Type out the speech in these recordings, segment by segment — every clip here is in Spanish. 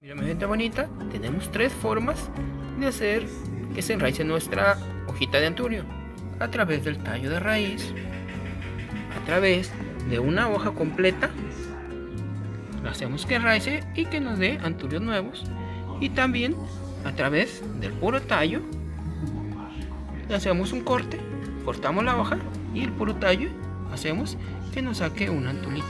Mira, mi gente bonita, tenemos tres formas de hacer que se enraice nuestra hojita de anturio: a través del tallo de raíz, a través de una hoja completa, la hacemos que enraice y que nos dé anturios nuevos, y también a través del puro tallo le hacemos un corte, cortamos la hoja y el puro tallo hacemos que nos saque un antulito.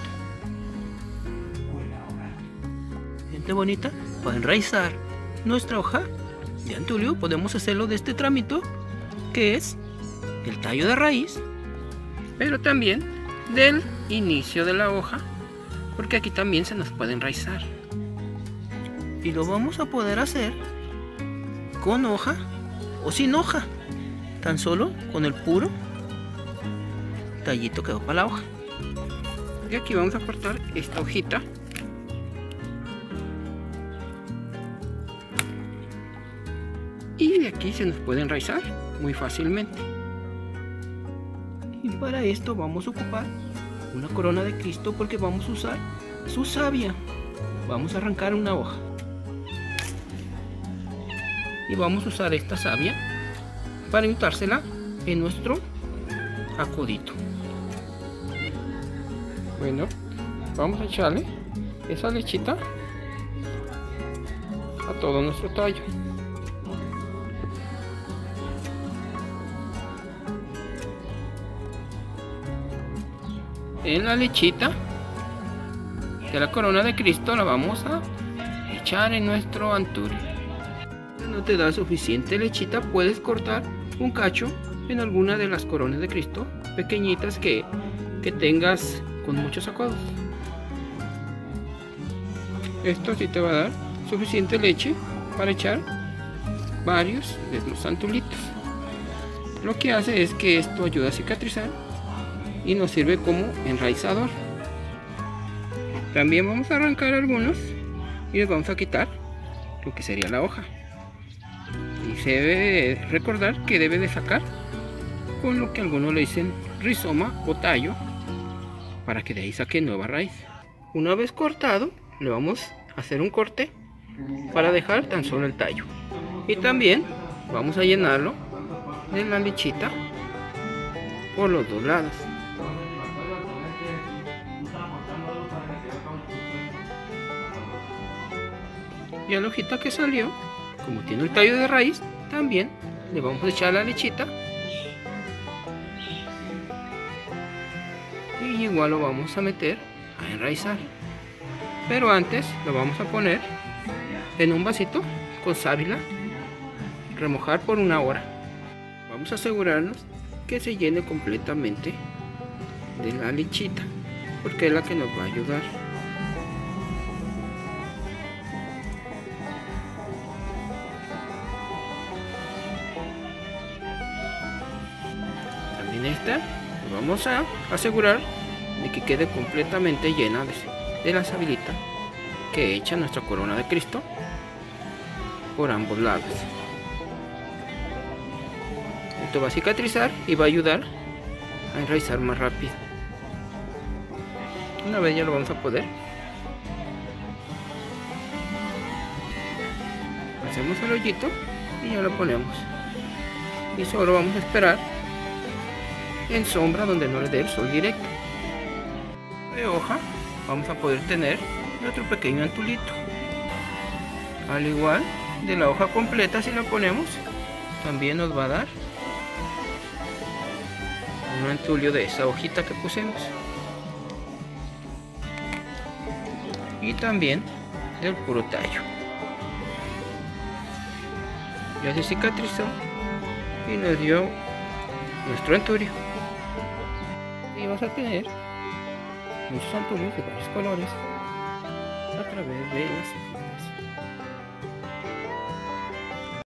Gente bonita, para enraizar nuestra hoja de antulio podemos hacerlo de este tramito que es el tallo de raíz, pero también del inicio de la hoja, porque aquí también se nos puede enraizar, y lo vamos a poder hacer con hoja o sin hoja, tan solo con el puro tallito que va para la hoja. Y aquí vamos a cortar esta hojita y de aquí se nos puede enraizar muy fácilmente. Y para esto vamos a ocupar una corona de Cristo, porque vamos a usar su savia. Vamos a arrancar una hoja y vamos a usar esta savia para untársela en nuestro acudito. Bueno, vamos a echarle esa lechita a todo nuestro tallo. En la lechita de la corona de Cristo la vamos a echar en nuestro anturio. Si no te da suficiente lechita, puedes cortar un cacho en alguna de las coronas de Cristo pequeñitas que tengas con muchos acuados. Esto sí te va a dar suficiente leche para echar varios de los antulitos. Lo que hace es que esto ayuda a cicatrizar y nos sirve como enraizador. También vamos a arrancar algunos y les vamos a quitar lo que sería la hoja, y se debe recordar que debe de sacar con lo que algunos le dicen rizoma o tallo, para que de ahí saque nueva raíz. Una vez cortado, le vamos a hacer un corte para dejar tan solo el tallo, y también vamos a llenarlo de la lechita por los dos lados. Y a la hojita que salió, como tiene el tallo de raíz, también le vamos a echar la lechita y igual lo vamos a meter a enraizar. Pero antes lo vamos a poner en un vasito con sábila, remojar por 1 hora. Vamos a asegurarnos que se llene completamente de la lechita, porque es la que nos va a ayudar. También esta vamos a asegurar de que quede completamente llena de la sabilita que echa nuestra corona de Cristo por ambos lados. Esto va a cicatrizar y va a ayudar a enraizar más rápido. Una vez ya lo vamos a poder, hacemos el hoyito y ya lo ponemos, y solo vamos a esperar en sombra donde no le dé el sol directo. De hoja vamos a poder tener otro pequeño antulito, al igual de la hoja completa. Si la ponemos, también nos va a dar un antulio de esa hojita que pusimos, y también del puro tallo. Ya se cicatrizó y nos dio nuestro anturio, y vas a tener muchos anturios de varios colores a través de las hojas.